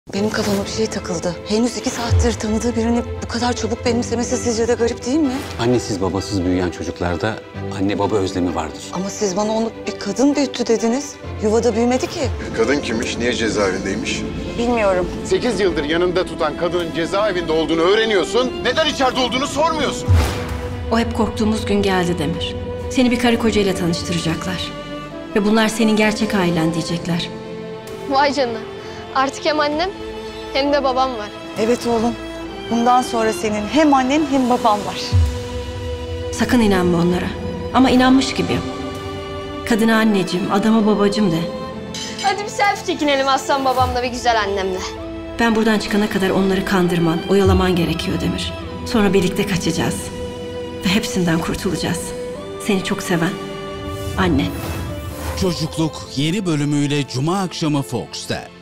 Benim kafama bir şey takıldı. Henüz 2 saattir tanıdığı birini bu kadar çabuk benimsemesi sizce de garip değil mi? Annesiz babasız büyüyen çocuklarda anne baba özlemi vardır. Ama siz bana onu bir kadın büyüttü dediniz. Yuvada büyümedi ki. Kadın kimmiş? Niye cezaevindeymiş? Bilmiyorum. 8 yıldır yanında tutan kadının cezaevinde olduğunu öğreniyorsun. Neden içeride olduğunu sormuyorsun. O hep korktuğumuz gün geldi Demir. Seni bir karı kocayla tanıştıracaklar. Ve bunlar senin gerçek ailen diyecekler. Vay canına. Artık hem annem hem de babam var. Evet oğlum. Bundan sonra senin hem annen hem baban var. Sakın inanma onlara. Ama inanmış gibi yap. Kadına anneciğim, adama babacığım de. Hadi bir selfie çekinelim aslan babamla ve güzel annemle. Ben buradan çıkana kadar onları kandırman, oyalaman gerekiyor Demir. Sonra birlikte kaçacağız. Ve hepsinden kurtulacağız. Seni çok seven anne. Çocukluk yeni bölümüyle Cuma akşamı Fox'ta.